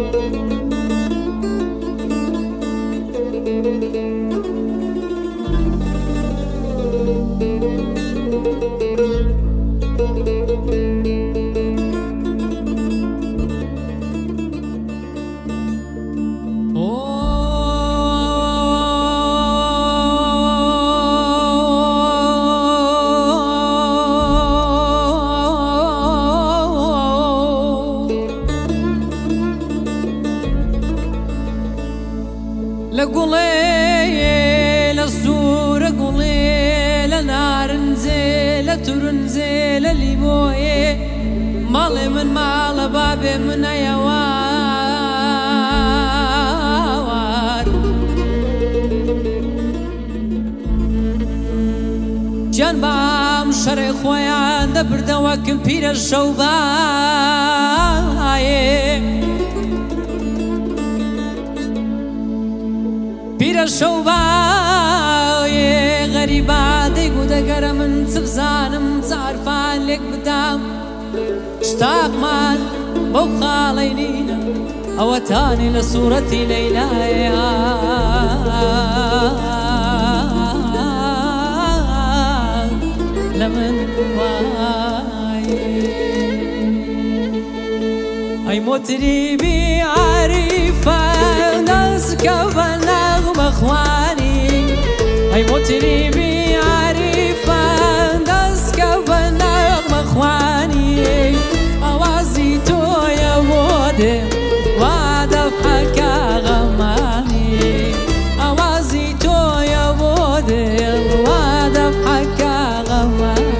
لقولي للزور قولي لنارنزي لترنزي لليموي مالي من مال بابي من يوار جنبام شري خويا دبردا وكم بير الشوباي بير الشوباي غريبة ديقو دقر من تفزانم تعرفان لك بدام اشتاق مان بوخالينينا اوتاني لصورتي ليلى لمن واي اي مطربي عارفة ناسك بنغم اخواني اي مطربي عارفة ناسك بنغم اخواني اوازي تو يا ودي وادفعك غماني اوازي تو يا ودي وادفعك غماني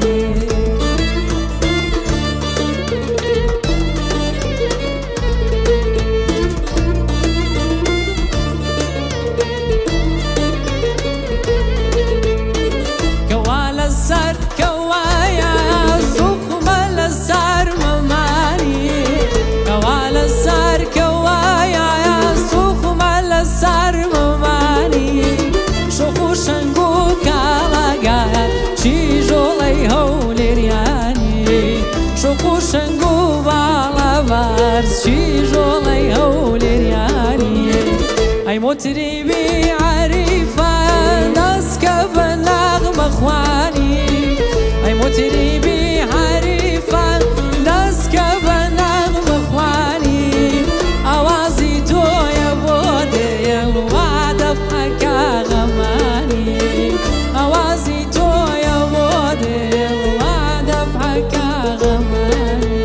كوال السر كوايا سوق مال السر مماني كوال السر كوايا سوق مال السر مماني شوخو شنقو كالاقا شيجولي هولي رياني شوخو شنقو بالافارس شيجولي هولي رياني اي مطربي عريفة ناسك بنغم اخواني اي مطربي عريفة ناسك بنغم اخواني اوازي تو يا بودي وادفعك غماني اوازي تو يا بودي وادفعك غماني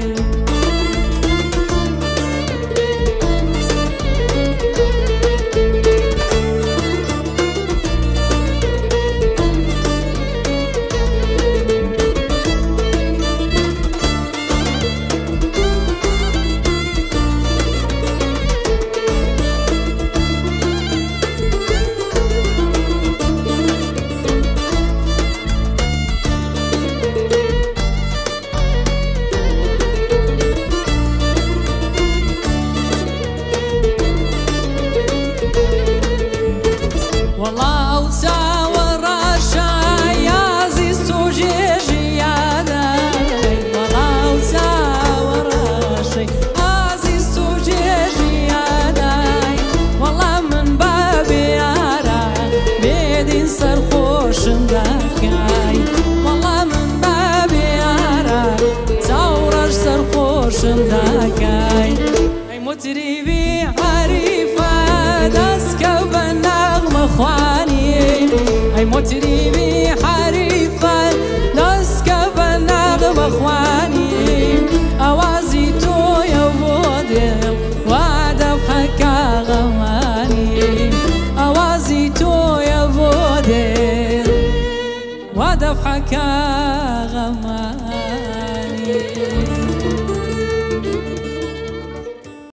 والله أوسع وراشا يا زيستو جيجيادا والله أوسع وراشا يا زيستو جيجيادا والله من بابي أرى بيدين سرخوش داكاي والله من بابي أرى تورج سرخوش داكاي أي مطربي عريفة داسك بنغم اخواني اي مطربي حريفة ناسك بنغم اخواني اوازي تو يا ودي وادفعك غماني اوازي تو يا ودي وادفعك